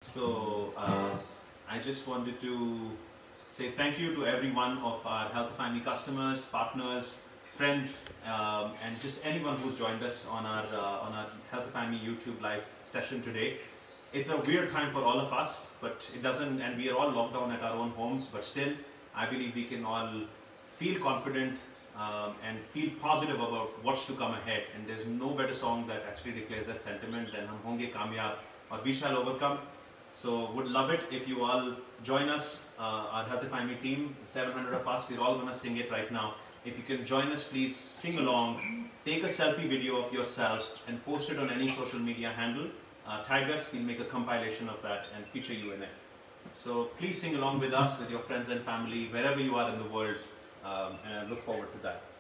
So I just wanted to say thank you to every one of our HealthifyMe customers, partners, friends, and just anyone who's joined us on our HealthifyMe YouTube live session today. It's a weird time for all of us, but it doesn't, and we are all locked down at our own homes, but still, I believe we can all feel confident and feel positive about what's to come ahead. And there's no better song that actually declares that sentiment than Hum Honge Kamyab or We Shall Overcome. So would love it if you all join us, our HealthifyMe team, 700 of us, we're all going to sing it right now. If you can join us, please sing along, take a selfie video of yourself and post it on any social media handle. Tag us, we'll make a compilation of that and feature you in it. So please sing along with us, with your friends and family, wherever you are in the world, and I look forward to that.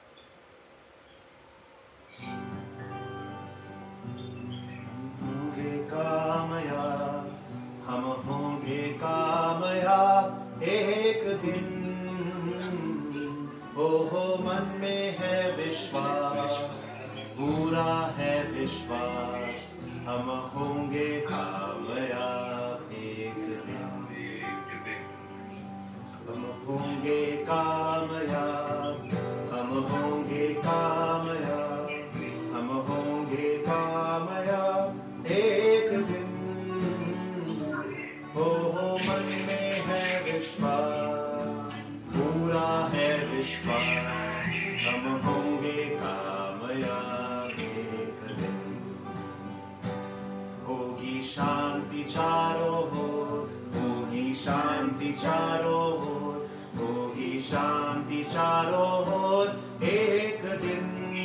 हम होंगे कामयाब एक दिन, हो मन में है विश्वास, पूरा है विश्वास, हम होंगे कामयाब एक दिन, हम होंगे कामयाब, हम होंगे कामयाब, हम होंगे कामयाब एक दिन, हो मन में है विश्वास, पूरा है विश्वास, हम होंगे कामयाब एक दिन, होगी शांति चारों ओर, होगी शांति चारों ओर, होगी शांति चारों ओर एक दिन,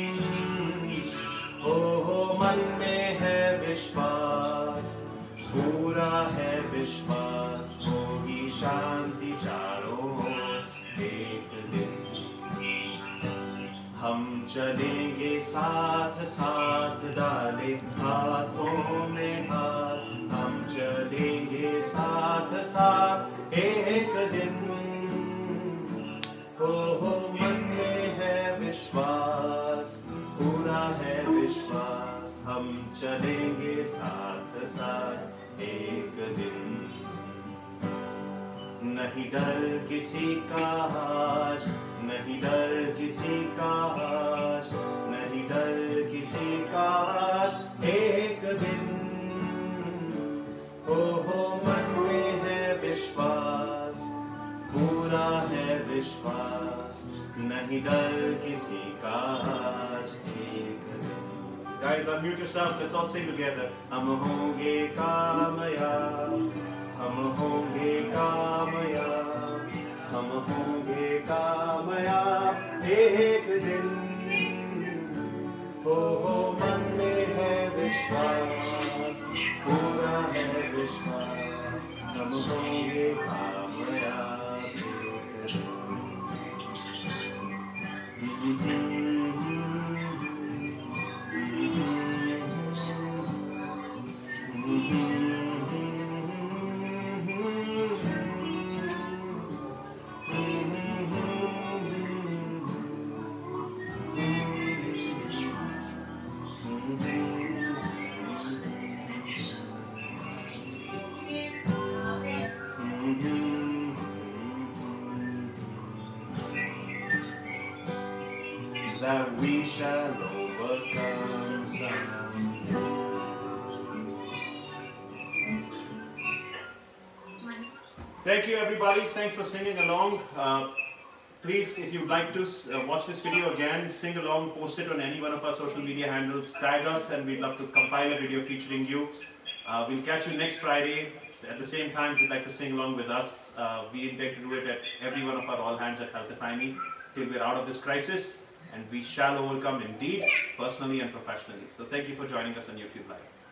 हो मन में है विश्वास, पूरा है विश्वास, होगी शांति चारों ओर एक दिन, हम चलेंगे साथ साथ डाले हाथों में हाथ, हम चलेंगे साथ साथ एक दिन, हो मन में है विश्वास, पूरा है विश्वास, हम चलेंगे साथ साथ एक दिन, नहीं डर किसी का आज, नहीं डर किसी का आज, नहीं डर किसी का आज एक दिन, हो मन में है विश्वास, पूरा है विश्वास, नहीं डर किसी का आज एक दिन. Guys, unmute yourself, let's all sing together. हम होंगे कामयाब, हम होंगे कामयाब, हम होंगे कामयाब एक दिन, हो मन में है विश्वास, पूरा है विश्वास, हम होंगे कामयाब एक दिन. That we shall overcome someday. Thank you everybody, thanks for singing along. Please, if you'd like to watch this video again, sing along, post it on any one of our social media handles, tag us, and we'd love to compile a video featuring you. We'll catch you next Friday at the same time. If you'd like to sing along with us, we intend to do it at every one of our all hands at HealthifyMe till we're out of this crisis, and we shall overcome indeed, personally and professionally. So thank you for joining us on YouTube Live.